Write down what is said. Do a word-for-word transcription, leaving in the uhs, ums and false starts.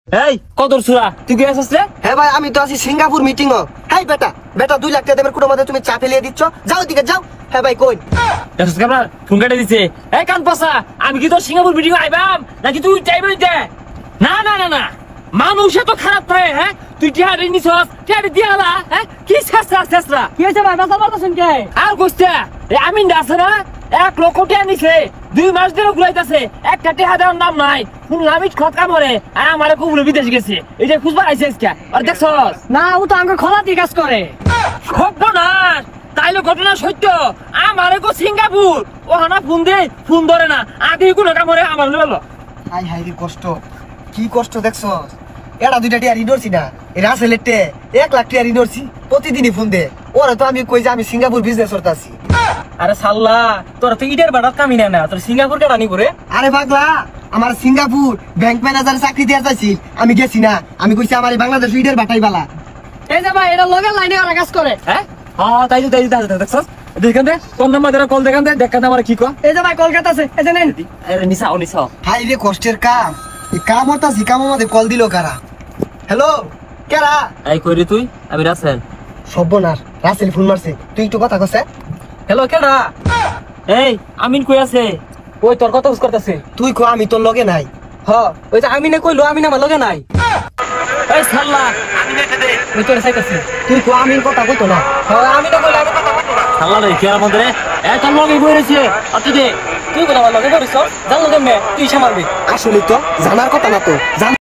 এই কত সুরা তুই কি আসছ রে? হ্যাঁ ভাই আমি তো আছি সিঙ্গাপুর মিটিং ও। হ্যাঁ বেটা বেটা দুই লাখ টাকা দেবের কোনো মতে তুমি চা ফেলিয়ে দিচ্ছ, যাও দিকে যাও। হ্যাঁ ভাই কই আসছ কেমন ফোন কেটে দিছে? এই কান পাসা আমি কি তোর সিঙ্গাপুর মিটিং আইবাম নাকি তুই চাইবি দে? না না না না মানুষ এত খারাপ নয়। হ্যাঁ তুই টিহারি নিছস টিহারি দিয়া না। হ্যাঁ কি শেষরা শেষরা কি হয়েছে ভাই বাসা বাতাছেন কে? আর কইছে এই আমিন আছে না এক লক্ষ টাকা নিছে, দুই মাস ধরে ঘুরাইতেছে, একটা টাকা দেওয়ার নাম নাই। শুনলাম আমি খত কামড়ে আর আমার কবুলে বিদেশ গেছে, এই যে খুঁজবার আইসে আজকে। আর দেখছস না ও তো আমাকে খোলা দিয়ে কাজ করে। সর্বনাশ, তাইলে ঘটনা সত্য। আমারে কো সিঙ্গাপুর ও হানা ফোন দে ফোন ধরে না, আগে কোনো কামড়ে আমার ললো। হাই হাই রে কষ্ট, কি কষ্ট দেখছ। এরা দুইটা টিয়া রিডরছি না, এরা সেলেটে এক লাখ টিয়া রিডরছি, প্রতিদিনই ফোন দে। ওরা তো আমি কই যে আমি সিঙ্গাপুর বিজনেস করতেছি। আরে সাল্লা তোরা তো ইটের বাড়ার কামি না না, তোর সিঙ্গাপুর কে রানি করে। আরে পাগলা, আমার সিঙ্গাপুর ব্যাংক ম্যানেজার চাকরি দেওয়া চাইছি, আমি গেছি না। আমি কইছি আমার এই বাংলাদেশ ইটের বাটাই বালা। এই যে ভাই এটা লগের লাইনে ওরা কাজ করে। হ্যাঁ হ্যাঁ তাই তো তাই তো দেখছস দেখেন দে কোন নাম্বার ধরে কল দেখেন দে দেখান আমার কি কো। এই যে ভাই কলকাতা আছে, এই যে নেন। আরে নিসা ও নিসা হাই রে কষ্টের কাম, এই কাম হতাছি, কাম আমাদের কল দিল কারা? হ্যালো কেরা? এই কইরি তুই? আমি রাসেল। সর্বনাশ, রাসেল ফোন মারছে, তুই একটু কথা কছে। হ্যালো কেডা? এই আমিন কই আছে? ওই তোর কথা বুঝ করতেছে। তুই কো আমি তোর লগে নাই। হ ওই যে আমিনে কইলো আমিন আমার লগে নাই। এই সাল্লা আমি নেটে দে ওই তোর চাইতাছি। তুই কো আমি কথা কইতো না। হ্যাঁ আমিনে কইলো আমি কথা বলবো না। সাল্লা রে কি আর মধ্যে এই তোর লগে বইরেছে আচ্ছা দে তুই কথা আমার লগে করিস, জান লগে মে তুই সামালবি। আসলে তো জানার কথা না তো জান